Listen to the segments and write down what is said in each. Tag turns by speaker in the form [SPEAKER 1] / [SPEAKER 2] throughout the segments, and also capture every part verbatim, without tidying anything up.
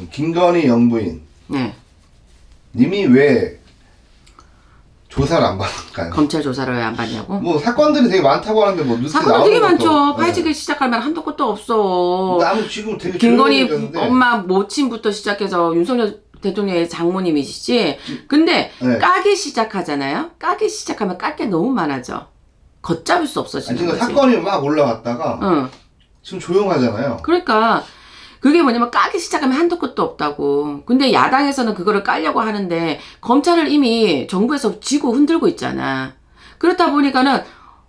[SPEAKER 1] 김건희 영부인
[SPEAKER 2] 네.
[SPEAKER 1] 님이 왜 조사를 안 받을까요?
[SPEAKER 2] 검찰 조사를 왜 안 받냐고?
[SPEAKER 1] 뭐 사건들이 되게 많다고 하는데 뭐 뉴스에
[SPEAKER 2] 사건은
[SPEAKER 1] 나오는
[SPEAKER 2] 되게
[SPEAKER 1] 것도,
[SPEAKER 2] 많죠.
[SPEAKER 1] 네.
[SPEAKER 2] 파헤치기 시작하면 한도 끝도 없어.
[SPEAKER 1] 나는 지금 되게
[SPEAKER 2] 김건희 엄마 모친부터 시작해서 윤석열 대통령의 장모님이시지. 근데
[SPEAKER 1] 네.
[SPEAKER 2] 까기 시작하잖아요. 까기 시작하면 깔 게 너무 많아져. 걷잡을 수 없어지는
[SPEAKER 1] 아니,
[SPEAKER 2] 거지.
[SPEAKER 1] 사건이 막 올라왔다가
[SPEAKER 2] 응.
[SPEAKER 1] 지금 조용하잖아요.
[SPEAKER 2] 그러니까 그게 뭐냐면 까기 시작하면 한도 끝도 없다고. 근데 야당에서는 그거를 깔려고 하는데 검찰을 이미 정부에서 쥐고 흔들고 있잖아. 그렇다 보니까는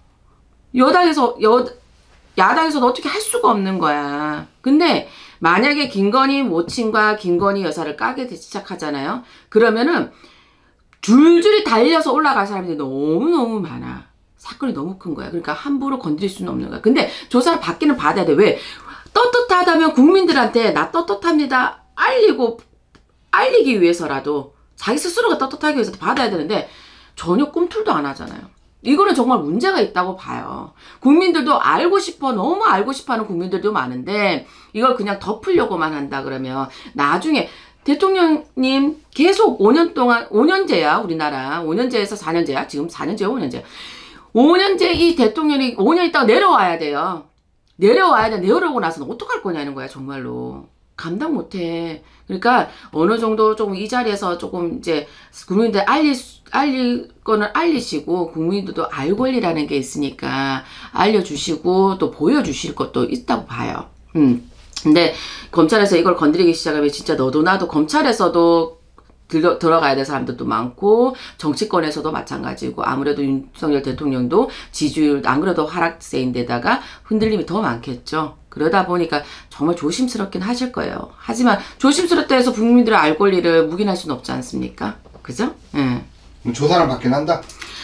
[SPEAKER 2] 여당에서 여 야당에서는 어떻게 할 수가 없는 거야. 근데 만약에 김건희 모친과 김건희 여사를 까게 시작하잖아요. 그러면은 줄줄이 달려서 올라갈 사람들이 너무너무 많아. 사건이 너무 큰 거야. 그러니까 함부로 건드릴 수는 없는 거야. 근데 조사를 받기는 받아야 돼. 왜? 떳떳하다면 국민들한테 나 떳떳합니다 알리고 알리기 위해서라도 자기 스스로가 떳떳하기 위해서 받아야 되는데 전혀 꿈틀도 안 하잖아요. 이거는 정말 문제가 있다고 봐요. 국민들도 알고 싶어 너무 알고 싶어하는 국민들도 많은데 이걸 그냥 덮으려고만 한다 그러면 나중에 대통령님 계속 오 년 동안 오 년제야 우리나라 오 년제에서 사 년제야 지금 사 년제야 오 년제야 오 년제 이 대통령이 오 년 있다가 내려와야 돼요. 내려와야 돼. 내려오고 나서는 어떡할 거냐는 거야, 정말로. 감당 못 해. 그러니까 어느 정도 조금 이 자리에서 조금 이제 국민들 알릴, 알릴 거는 알리시고 국민들도 알 권리라는 게 있으니까 알려주시고 또 보여주실 것도 있다고 봐요. 음. 근데 검찰에서 이걸 건드리기 시작하면 진짜 너도 나도 검찰에서도 들어, 들어가야 될 사람들도 많고 정치권에서도 마찬가지고 아무래도 윤석열 대통령도 지지율 안 그래도 하락세인데다가 흔들림이 더 많겠죠. 그러다 보니까 정말 조심스럽긴 하실 거예요. 하지만 조심스럽다 해서 국민들의 알 권리를 묵인할 수는 없지 않습니까? 그죠? 예.
[SPEAKER 1] 조사를 받긴 한다?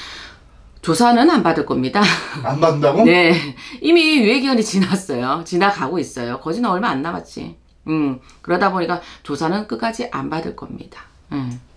[SPEAKER 2] 조사는 안 받을 겁니다.
[SPEAKER 1] 안 받는다고?
[SPEAKER 2] 네. 이미 유예기간이 지났어요. 지나가고 있어요. 거지는 얼마 안 남았지. 음, 그러다 보니까 조사는 끝까지 안 받을 겁니다. 음.